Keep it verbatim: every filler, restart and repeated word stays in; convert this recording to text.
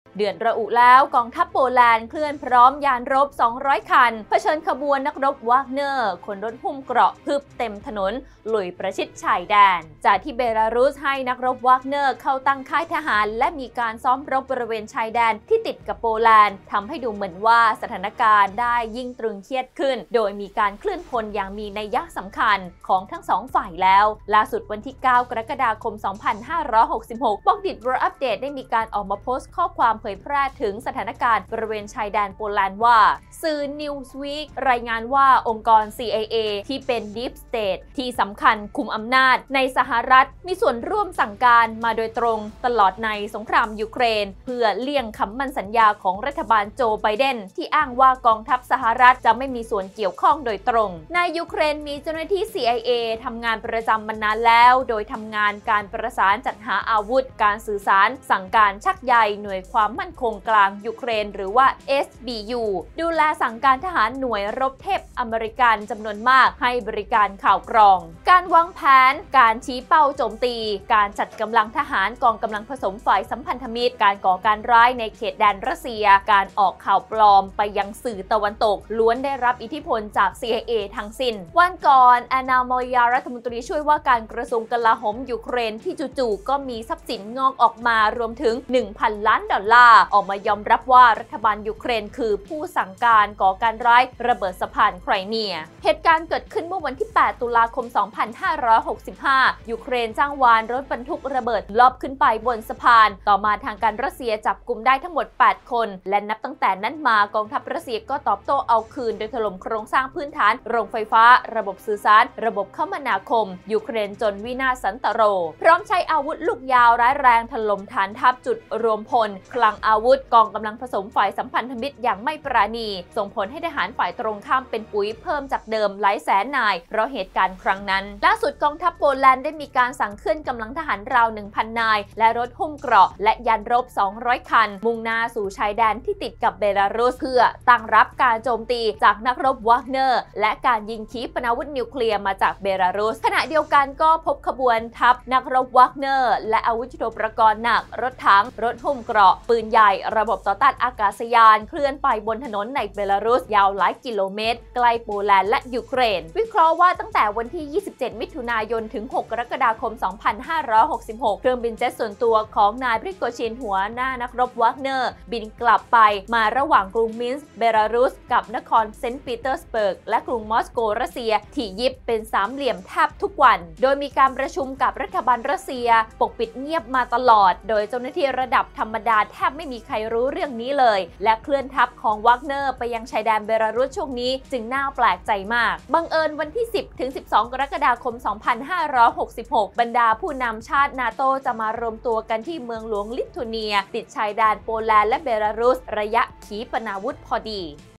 เดือดระอุแล้วกองทัพโปแลนด์เคลื่อนพร้อมยานรบสองร้อยคันเผชิญขบวนนักรบวากเนอร์ขนรถหุ้มเกราะพึบเต็มถนนลุยประชิดชายแดนจากที่เบลารุสให้นักรบวากเนอร์เข้าตั้งค่ายทหารและมีการซ้อมรบบริเวณชายแดนที่ติดกับโปแลนด์ทำให้ดูเหมือนว่าสถานการณ์ได้ยิ่งตรึงเครียดขึ้นโดยมีการเคลื่อนพลอย่างมีนัยสำคัญของทั้งสองฝ่ายแล้วล่าสุดวันที่เก้ากรกฎาคมสองพันห้าร้อยหกสิบหกบอกดิด World Update ได้มีการออกมาโพสต์ข้อความเผยแพร่ถึงสถานการณ์บริเวณชายแดนโปแลนด์ว่าสื่อ Newsweek รายงานว่าองค์กร ซี ไอ เอ ที่เป็น Deep State ที่สำคัญคุมอำนาจในสหรัฐมีส่วนร่วมสั่งการมาโดยตรงตลอดในสงครามยูเครนเพื่อเลี่ยงคำมั่นสัญญาของรัฐบาลโจไบเดนที่อ้างว่ากองทัพสหรัฐจะไม่มีส่วนเกี่ยวข้องโดยตรงในยูเครนมีเจ้าหน้าที่ ซี ไอ เอ ทำงานประจำมานานแล้วโดยทำงานการประสานจัดหาอาวุธการสื่อสารสั่งการชักใยหน่วยความมั่นคงกลางยูเครนหรือว่า เอส บี ยู ดูแลสั่งการทหารหน่วยรบเทพอเมริกันจำนวนมากให้บริการข่าวกรองการวางแผนการชี้เป้าโจมตีการจัดกำลังทหารกองกำลังผสมฝ่ายสัมพันธมิตรการก่อการร้ายในเขตแดนรัสเซียการออกข่าวปลอมไปยังสื่อตะวันตกล้วนได้รับอิทธิพลจาก ซี ไอ เอ ทั้งสิ้นวันก่อนอานาโมยารัฐมนตรีช่วยว่าการกระทรวงกลาโหมยูเครนที่จู่ๆก็มีทรัพย์สินงอกออกมารวมถึง หนึ่งพัน ล้านดอลลาร์ออกมายอมรับว่ารัฐบาลยูเครนคือผู้สั่งการก่อการร้ายระเบิดสะพานไครเมียเหตุการณ์เกิดขึ้นเมื่อวันที่แปดตุลาคมสองพันห้าร้อยหกสิบห้ายูเครนจ้างวานรถบรรทุกระเบิดลอบขึ้นไปบนสะพานต่อมาทางการรัสเซียจับกุมได้ทั้งหมดแปดคนและนับตั้งแต่นั้นมากองทัพรัสเซียก็ตอบโต้เอาคืนโดยถล่มโครงสร้างพื้นฐานโรงไฟฟ้าระบบสื่อสารระบบคมนาคมยูเครนจนวินาศสันตโรพร้อมใช้อาวุธลูกยาวร้ายแรงถล่มฐานทัพจุดรวมพลคลังอาวุธกองกำลังผสมฝ่ายสัมพันธมิตรอย่างไม่ปราณีส่งผลให้ทหารฝ่ายตรงข้ามเป็นปุ๋ยเพิ่มจากเดิมหลายแสนนายเพราะเหตุการณ์ครั้งนั้นล่าสุดกองทัพโปแลนด์ได้มีการสั่งเคลื่อนกำลังทหารราว หนึ่งพัน นายและรถหุ้มเกราะและยานรบสองร้อยคันมุ่งหน้าสู่ชายแดนที่ติดกับเบลารุสเพื่อตั้งรับการโจมตีจากนักรบวากเนอร์และการยิงขีปนาวุธนิวเคลียร์มาจากเบลารุสขณะเดียวกันก็พบขบวนทัพนักรบวากเนอร์และอาวุธยุทโธปกรณ์หนักรถถังรถหุ้มเกราะปืนใหญ่ระบบต่อต้านอากาศยานเคลื่อนไปบนถนนในเบลารุสยาวหลายกิโลเมตรใกล้โปแลนด์และยูเครนวิเคราะห์ว่าตั้งแต่วันที่ยี่สิบเจ็ดมิถุนายนถึงหกกรกฎาคมสองพันห้าร้อยหกสิบหกเครื่องบินเจ็ตส่วนตัวของนายพริโกชินหัวหน้านักรบวากเนอร์บินกลับไปมาระหว่างกรุงมินส์เบลารุสกับนครเซนต์ปีเตอร์สเบิร์กและกรุงมอสโกรัสเซียที่ยิบเป็นสามเหลี่ยมแทบทุกวันโดยมีการประชุมกับรัฐบาลรัสเซียปกปิดเงียบมาตลอดโดยเจ้าหน้าที่ระดับธรรมดาแทบไม่มีใครรู้เรื่องนี้เลยและเคลื่อนทัพของวากเนอร์ไปยังชายแดนเบลารุสช่วงนี้จึงน่าแปลกใจมากบังเอิญวันที่สิบถึงสิบสองกรกฎาคมสองพันห้าร้อยหกสิบหกบรรดาผู้นำชาตินาโตจะมารวมตัวกันที่เมืองหลวงลิทัวเนียติดชายแดนโปแลนด์และเบลารุสระยะขีปนาวุธพอดี